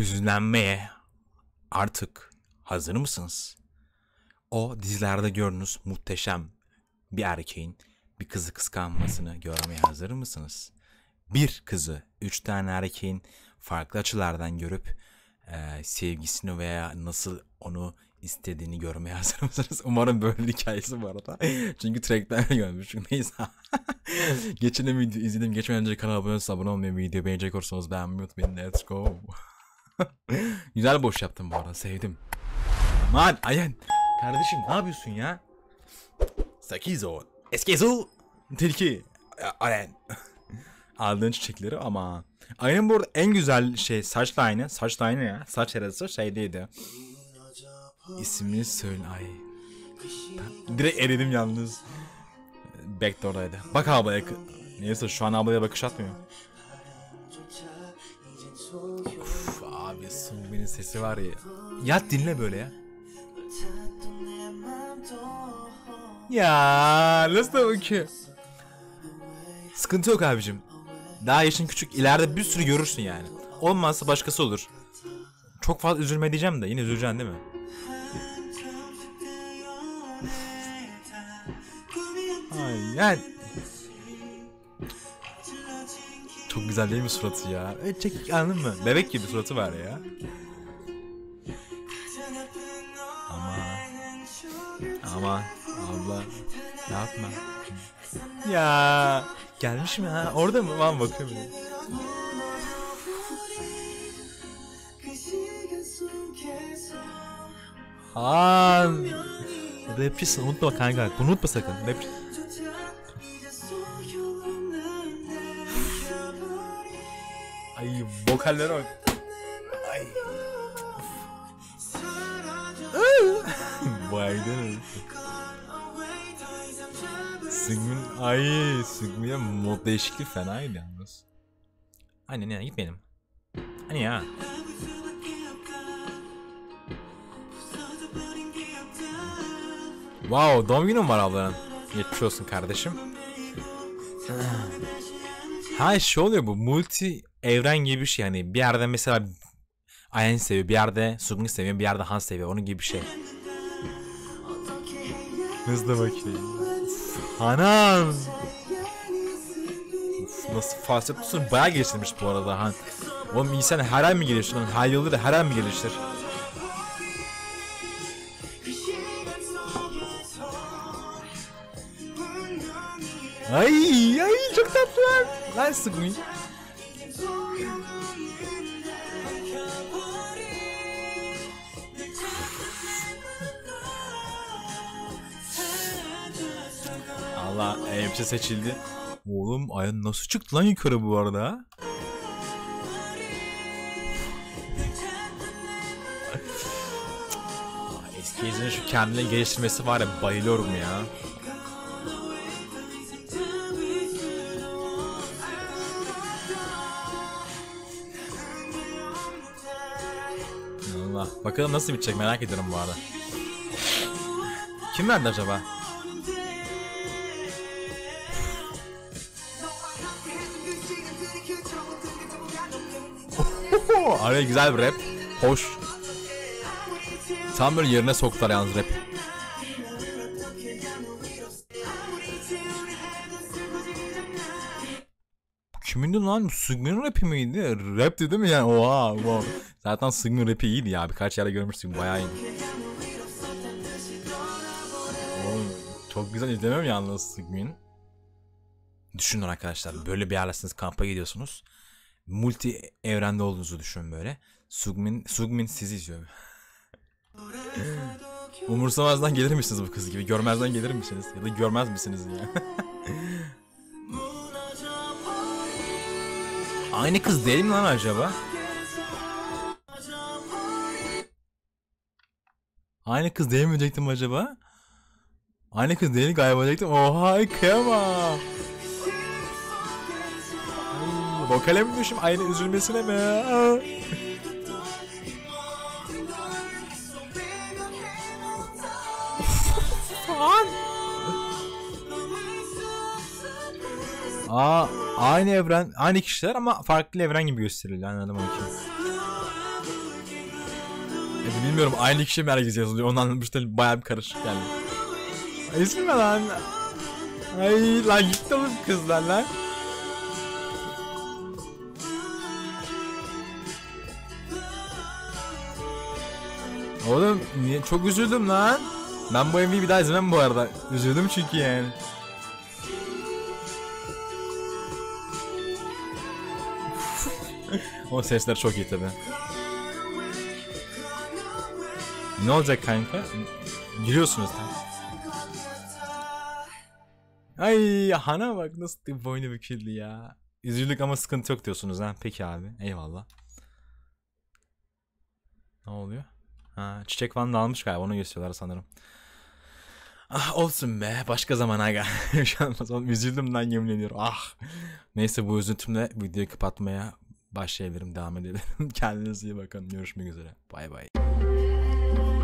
hüzünlenmeye artık hazır mısınız? O dizilerde gördüğünüz muhteşem bir erkeğin bir kızı kıskanmasını görmeye hazır mısınız? Bir kızı 3 tane erkeğin farklı açılardan görüp sevgisini veya nasıl onu istediğini görmeye hazır mısınız? Umarım böyle bir hikayesi bu arada. Çünkü track'ten görmüşüm. Neyse. Geçen video izledim. Geçmeden önce kanala abone olmayı, videoyu beğenecek olursanız beğenmeyi unutmayın. Let's go. Güzel boş yaptım bu arada. Sevdim. Aman Ayen. Kardeşim ne yapıyorsun ya? Sakizo. Eskezo. Tilki. Ayen. Aldığın çiçekleri ama. Aynen bu arada en güzel şey saç line'ı. Saç line'ı ya. Saç arası şeydeydi. İsmini söyle. Ay. Direkt eridim yalnız. Backdoor'daydı. Bak ablaya. Neyse şu an ablaya bakış atmıyor. Uf, abi Sungmin'in sesi var ya. Yat dinle böyle ya. Ya nasıl da bakıyor. Sıkıntı yok abicim. Daha yaşın küçük, ileride bir sürü görürsün yani. Olmazsa başkası olur. Çok fazla üzülme diyeceğim de yine üzüleceksin değil mi? Ay yani. Çok güzel değil mi suratı ya? Çekik anladın mı? Bebek gibi suratı var ya. Ama abla yapma. Ya gelmiş mi ha? Orada mı? Ben bakıyorum. Han. Rapçisin unutma kanka. Bunu unutma sakın. Rapçi. Ay vokallere bak. Ay. Vay değil mi? Sungmin'e mod değişikliği fenaydı yalnız. Aynen ya gitmeyelim. Hani ya. Wow, doğum günü mü var ablanın? Geçmiş olsun kardeşim. Ha şey oluyor bu multi evren gibi bir şey yani bir yerde mesela Ayen seviyor, bir yerde Sungmin seviyor, bir yerde Han seviyor, onun gibi bir şey. Hızlı bakayım. Hanan. Nasıl falset tutusunu bayağı geliştirmiş bu arada Han. Oğlum insan her an mı geliştir? Her yılda da her an mı geliştir? Ay çok tatlı lan Sungmin. Allah elbise seçildi. Oğlum Ayan nasıl çıktı lan yukarı bu arada? Eski izinin şu kendine geliştirmesi var ya bayılıyorum ya. Allah bakalım nasıl bitecek merak ediyorum bu arada. Kim verdi acaba? Araya güzel bir rap. Hoş. Tam böyle yerine soktular yalnız rap. Kimindi lan? Sungmin'in rapi miydi? Rap dedi mi yani? Oha. Wow. Zaten Sungmin rapi iyiydi ya. Birkaç yerde görmüştüm. Bayağı iyiydi. Oğlum, çok güzel izlemem yalnız Sungmin. Düşünün arkadaşlar. Böyle bir yerlesiniz kampa gidiyorsunuz. Multi evrende olduğunuzu düşünün böyle. Sungmin sizi izliyor. Umursamazdan gelir misiniz bu kız gibi? Görmezden gelir misiniz? Ya da görmez misiniz ya? Aynı kız değil mi lan acaba? Aynı kız değil mi diyecektim acaba? Aynı kız değil galiba diyecektim. Oha kıyamam. Vokale mi düşüm? Aynı üzülmesine mi? Aynı evren, aynı kişiler ama farklı evren gibi gösteriliyor. Anladım onu ki. Bilmiyorum aynı kişi mi herkes yazılıyor onu anlamış değilim. Bayağı bir karışık geldi. Ay, ismi ne lan? Ay lan gitti oğlum kızlar lan. Oğlum niye çok üzüldüm lan. Ben bu MV'yi bir daha izlemem bu arada. Üzüldüm çünkü yani. O sesler çok iyi tabi. Ne olacak kanka? Gülüyorsunuz tam. Ay Hana bak nasıl boynu büküldü ya. Üzüldük ama sıkıntı yok diyorsunuz ha. Peki abi eyvallah. Ne oluyor? Ha, çiçek falan da almış galiba onu gösteriyorlar sanırım. Ah olsun be başka zaman aga. Üzüldüm lan yemin ediyorum. Ah. Neyse bu üzüntümle videoyu kapatmaya başlayabilirim devam edelim. Kendinize iyi bakın görüşmek üzere. Bay bay.